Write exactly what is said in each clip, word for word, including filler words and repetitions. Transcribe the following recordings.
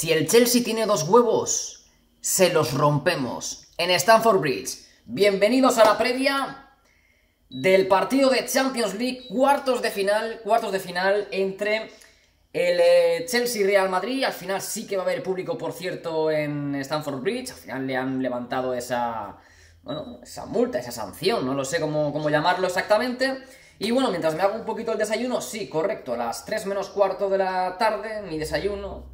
Si el Chelsea tiene dos huevos, se los rompemos en Stamford Bridge. Bienvenidos a la previa del partido de Champions League, cuartos de final, cuartos de final entre el eh, Chelsea y Real Madrid. Al final sí que va a haber público, por cierto, en Stamford Bridge. Al final le han levantado esa, bueno, esa multa, esa sanción, no lo sé cómo, cómo llamarlo exactamente. Y bueno, mientras me hago un poquito el desayuno, sí, correcto, a las tres menos cuarto de la tarde, mi desayuno.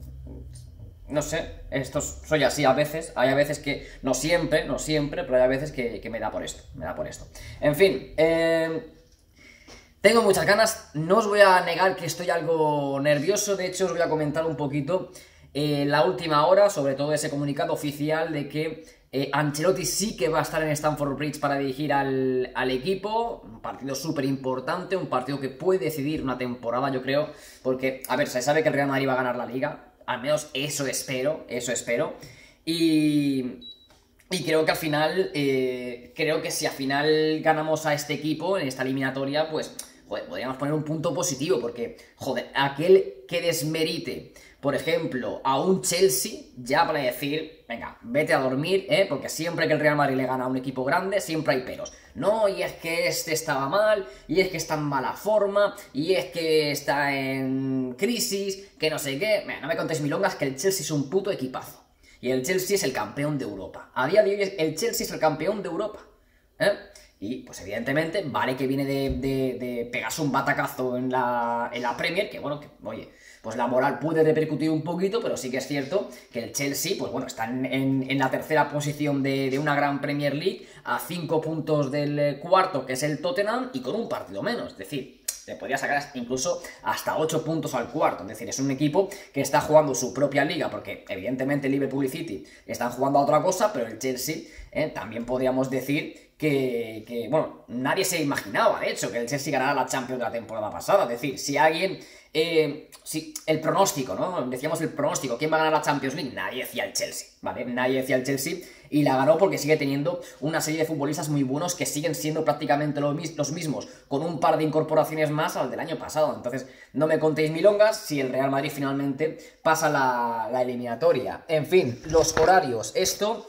No sé, esto soy así a veces, hay a veces que, no siempre, no siempre, pero hay a veces que, que me da por esto, me da por esto. En fin, eh, tengo muchas ganas, no os voy a negar que estoy algo nervioso, de hecho os voy a comentar un poquito eh, la última hora, sobre todo ese comunicado oficial de que eh, Ancelotti sí que va a estar en Stamford Bridge para dirigir al, al equipo, un partido súper importante, un partido que puede decidir una temporada, yo creo, porque, a ver, se sabe que el Real Madrid va a ganar la Liga. Al menos eso espero, eso espero. Y, y creo que al final, eh, creo que si al final ganamos a este equipo en esta eliminatoria, pues, joder, podríamos poner un punto positivo. Porque, joder, aquel que desmerite, por ejemplo, a un Chelsea, ya para decir, venga, vete a dormir, ¿eh? Porque siempre que el Real Madrid le gana a un equipo grande, siempre hay peros. No, y es que este estaba mal, y es que está en mala forma, y es que está en crisis, que no sé qué. Mira, no me contéis milongas, que el Chelsea es un puto equipazo. Y el Chelsea es el campeón de Europa. A día de hoy el Chelsea es el campeón de Europa, ¿eh? Y pues evidentemente, vale que viene de, de, de pegarse un batacazo en la, en la Premier, que bueno, que oye, pues la moral puede repercutir un poquito, pero sí que es cierto que el Chelsea, pues bueno, está en, en, en la tercera posición de, de una gran Premier League, a cinco puntos del cuarto, que es el Tottenham, y con un partido menos, es decir, le podría sacar incluso hasta ocho puntos al cuarto. Es decir, es un equipo que está jugando su propia liga, porque evidentemente Liverpool y City están jugando a otra cosa, pero el Chelsea eh, también podríamos decir que, que, bueno, nadie se imaginaba, de hecho, que el Chelsea ganara la Champions de la temporada pasada. Es decir, si alguien, eh, si el pronóstico, ¿no? Decíamos el pronóstico, ¿quién va a ganar la Champions League? Nadie decía el Chelsea, ¿vale? Nadie decía el Chelsea, y la ganó porque sigue teniendo una serie de futbolistas muy buenos que siguen siendo prácticamente los mismos, con un par de incorporaciones más al del año pasado. Entonces, no me contéis milongas si el Real Madrid finalmente pasa la, la eliminatoria. En fin, los horarios. Esto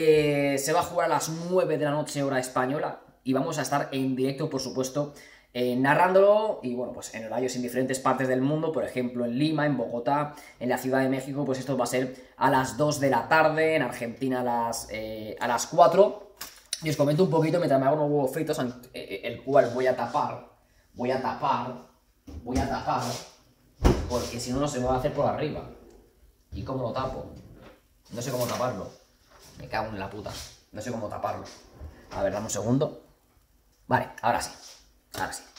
eh, se va a jugar a las nueve de la noche hora española y vamos a estar en directo, por supuesto, Eh, narrándolo, y bueno, pues en horarios en diferentes partes del mundo, por ejemplo en Lima, en Bogotá, en la Ciudad de México, pues esto va a ser a las dos de la tarde, en Argentina a las, eh, a las cuatro, y os comento un poquito mientras me hago unos huevos fritos, el cual voy a tapar, voy a tapar, voy a tapar, porque si no, no se me va a hacer por arriba. ¿Y cómo lo tapo? No sé cómo taparlo, me cago en la puta, no sé cómo taparlo. A ver, dame un segundo. Vale, ahora sí. Ahora sí.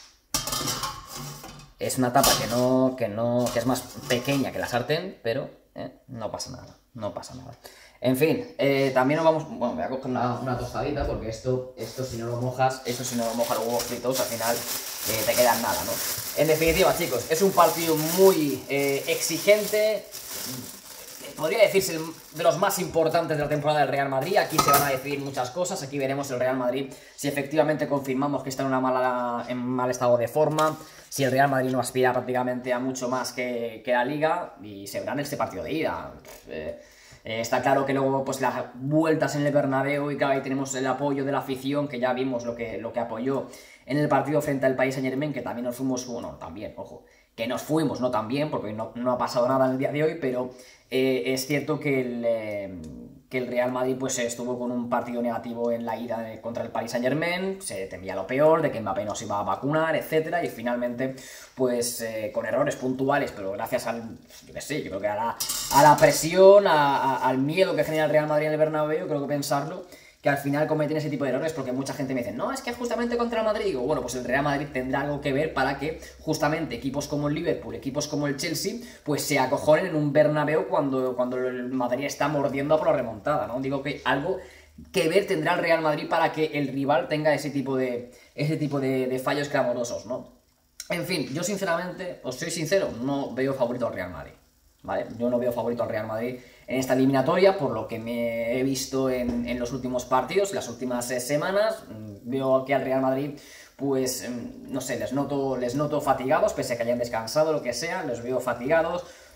Es una tapa que no, que no, que es más pequeña que la sartén, pero eh, no pasa nada, no pasa nada. En fin, eh, también nos vamos, bueno, voy a coger una, una tostadita porque esto, esto si no lo mojas, eso si no lo mojas los huevos fritos, al final eh, te quedan nada, ¿no? En definitiva, chicos, es un partido muy eh, exigente. Podría decirse de los más importantes de la temporada del Real Madrid. Aquí se van a decidir muchas cosas. Aquí veremos el Real Madrid si efectivamente confirmamos que está en, una mala, en mal estado de forma, si el Real Madrid no aspira prácticamente a mucho más que, que la Liga, y se verá en este partido de ida. Eh, eh, está claro que luego pues las vueltas en el Bernabéu, y claro, ahí tenemos el apoyo de la afición, que ya vimos lo que, lo que apoyó en el partido frente al Paris Saint-Germain, que también nos fuimos, bueno, también, ojo, que nos fuimos, no tan bien, porque no, no ha pasado nada en el día de hoy, pero eh, es cierto que el, eh, que el Real Madrid pues estuvo con un partido negativo en la ida de, contra el Paris Saint-Germain, se temía lo peor, de que Mbappé no se iba a vacunar, etcétera, y finalmente, pues eh, con errores puntuales, pero gracias al, yo qué sé, yo creo que a la, a la presión, a, a, al miedo que genera el Real Madrid en el Bernabéu, creo que pensarlo, que al final cometen ese tipo de errores, porque mucha gente me dice, no, es que justamente contra el Madrid, digo, bueno, pues el Real Madrid tendrá algo que ver para que justamente equipos como el Liverpool, equipos como el Chelsea, pues se acojonen en un Bernabéu cuando, cuando el Madrid está mordiendo por la remontada, ¿no? Digo que algo que ver tendrá el Real Madrid para que el rival tenga ese tipo de, ese tipo de, de fallos clamorosos, ¿no? En fin, yo sinceramente, os soy sincero, no veo favorito al Real Madrid, ¿vale? Yo no veo favorito al Real Madrid en esta eliminatoria, por lo que me he visto en, en los últimos partidos, las últimas eh, semanas. Veo que al Real Madrid, pues, no sé, les noto, les noto fatigados, pese a que hayan descansado, lo que sea, los veo fatigados.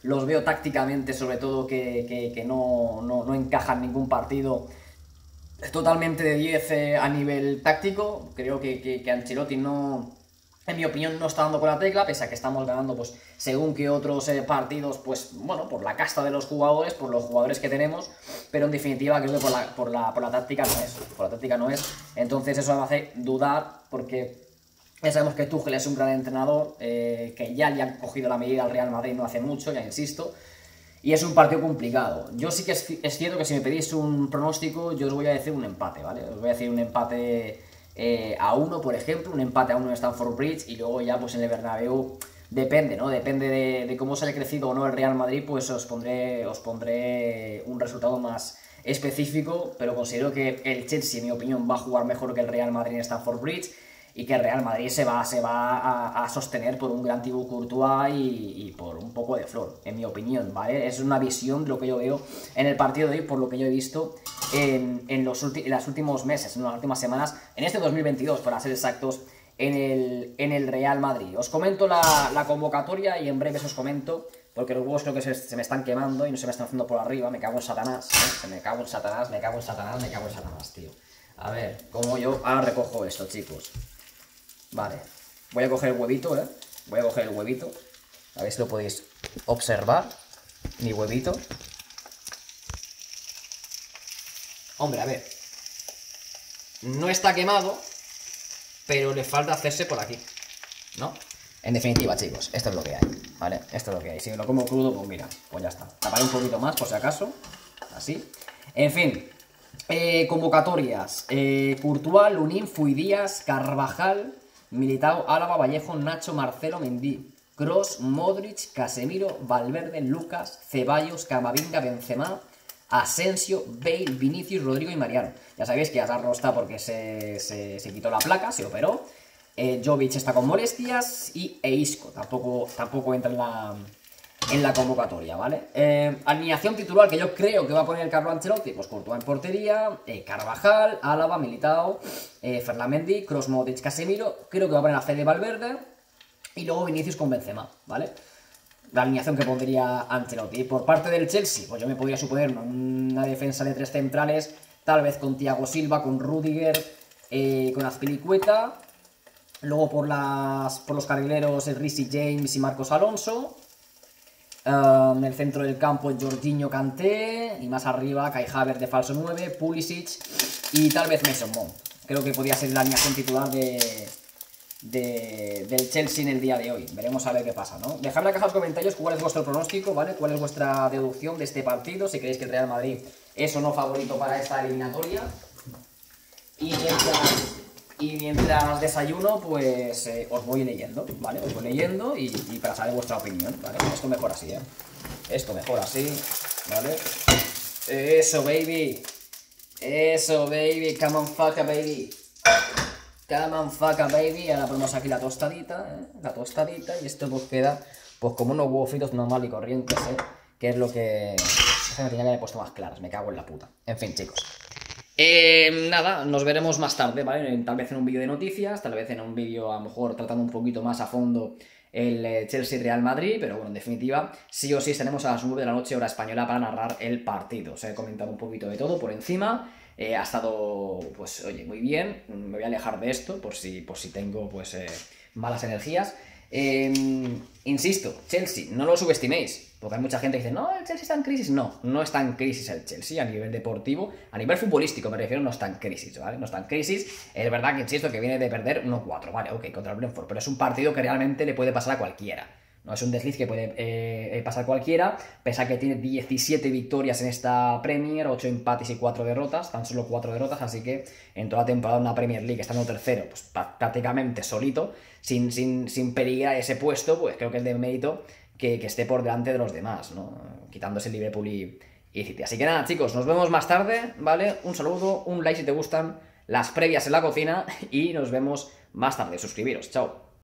los veo tácticamente, sobre todo, que, que, que no, no, no encajan ningún partido totalmente de diez eh, a nivel táctico. Creo que, que, que Ancelotti no, en mi opinión, no está dando con la tecla, pese a que estamos ganando, pues, según que otros eh, partidos, pues, bueno, por la casta de los jugadores, por los jugadores que tenemos, pero en definitiva creo que por la, por la, por la táctica no es, por la táctica no es, entonces eso me hace dudar, porque ya sabemos que Tuchel es un gran entrenador, eh, que ya le han cogido la medida al Real Madrid no hace mucho, ya insisto, y es un partido complicado. Yo sí que es, es cierto que si me pedís un pronóstico, yo os voy a decir un empate, ¿vale? Os voy a decir un empate eh, a uno, por ejemplo, un empate a uno en Stamford Bridge, y luego ya pues en el Bernabéu, depende, ¿no? Depende de, de cómo se haya crecido o no el Real Madrid, pues os pondré, os pondré un resultado más específico, pero considero que el Chelsea, en mi opinión, va a jugar mejor que el Real Madrid en Stamford Bridge, y que el Real Madrid se va, se va a, a sostener por un gran Thibaut Courtois y, y por un poco de flor, en mi opinión, ¿vale? Es una visión de lo que yo veo en el partido de hoy, por lo que yo he visto en, en los, en los últimos meses, en las últimas semanas, en este dos mil veintidós, para ser exactos, en el, en el Real Madrid. Os comento la, la convocatoria y en breve os comento, porque los huevos creo que se, se me están quemando y no se me están haciendo por arriba. Me cago en Satanás, ¿eh? Se me cago en Satanás, me cago en Satanás, me cago en Satanás, tío. A ver, como yo ahora recojo esto, chicos. Vale, voy a coger el huevito, ¿eh? Voy a coger el huevito. A ver si lo podéis observar. Mi huevito. Hombre, a ver. No está quemado, pero le falta hacerse por aquí, ¿no? En definitiva, chicos, esto es lo que hay, ¿vale? Esto es lo que hay. Si me lo como crudo, pues mira, pues ya está. Taparé un poquito más, por si acaso. Así. En fin. Eh, convocatorias. Eh, Courtois, Lunin, Fuidías, Carvajal, Militao, Álava, Vallejo, Nacho, Marcelo, Mendy, Kroos, Modric, Casemiro, Valverde, Lucas, Ceballos, Camavinga, Benzema, Asensio, Bale, Vinicius, Rodrigo y Mariano. Ya sabéis que Hazard no está porque se, se, se quitó la placa, se operó. Eh, Jovic está con molestias y Isco tampoco, tampoco entra en la, en la convocatoria, ¿vale? Eh, alineación titular que yo creo que va a poner el Carlo Ancelotti, pues Courtois en portería, eh, Carvajal, Álava, Militao, eh, Ferland Mendy, Kroos, Modric, Casemiro, creo que va a poner a Fede Valverde y luego Vinicius con Benzema, ¿vale? La alineación que pondría Ancelotti. Y por parte del Chelsea, pues yo me podría suponer una defensa de tres centrales, tal vez con Thiago Silva, con Rudiger, eh, con Azpilicueta, luego por, las, por los carrileros el Reece James y Marcos Alonso. Uh, en el centro del campo Jorginho, Kanté, y más arriba Kai Havertz de falso nueve, Pulisic y tal vez Mason Mount. Creo que podría ser la alineación titular de, de, del Chelsea en el día de hoy. Veremos a ver qué pasa, ¿no? Dejadme en la caja de los comentarios cuál es vuestro pronóstico, ¿vale? Cuál es vuestra deducción de este partido, si creéis que el Real Madrid es o no favorito para esta eliminatoria. Y mientras... Y mientras desayuno, pues eh, os voy leyendo, ¿vale? Os voy leyendo y, y para saber vuestra opinión, ¿vale? Esto mejor así, ¿eh? Esto mejor así, ¿vale? Eso, baby. Eso, baby. Come on, fucka, baby. Come on, fucka, baby. Ahora ponemos aquí la tostadita, ¿eh? La tostadita. Y esto pues queda, pues como unos huevos fritos normal y corrientes, ¿eh? Que es lo que... Se me tenía que haber puesto más claras. Me cago en la puta. En fin, chicos. Eh, nada, nos veremos más tarde, ¿vale? Tal vez en un vídeo de noticias, tal vez en un vídeo a lo mejor tratando un poquito más a fondo el eh, Chelsea-Real Madrid, pero bueno, en definitiva, sí o sí estaremos a las nueve de la noche hora española para narrar el partido. Os he comentado un poquito de todo por encima, eh, ha estado, pues, oye, muy bien, me voy a alejar de esto por si, por si tengo, pues, eh, malas energías. Eh, insisto, Chelsea, no lo subestiméis. Porque hay mucha gente que dice, no, el Chelsea está en crisis. No, no está en crisis el Chelsea a nivel deportivo. A nivel futbolístico, me refiero, no está en crisis, ¿vale? No está en crisis. Es verdad que, insisto, que viene de perder uno cuatro, ¿vale? Ok, contra el Brentford. Pero es un partido que realmente le puede pasar a cualquiera. No es un desliz que puede eh, pasar cualquiera. Pese a que tiene diecisiete victorias en esta Premier, ocho empates y cuatro derrotas. Tan solo cuatro derrotas, así que en toda la temporada una Premier League estando tercero, pues prácticamente solito, sin, sin, sin peligrar ese puesto, pues creo que es de mérito Que, que esté por delante de los demás, ¿no? Quitándose el Liverpool y, y City. Así que nada, chicos, nos vemos más tarde, ¿vale? Un saludo, un like si te gustan las previas en la cocina y nos vemos más tarde. Suscribiros, chao.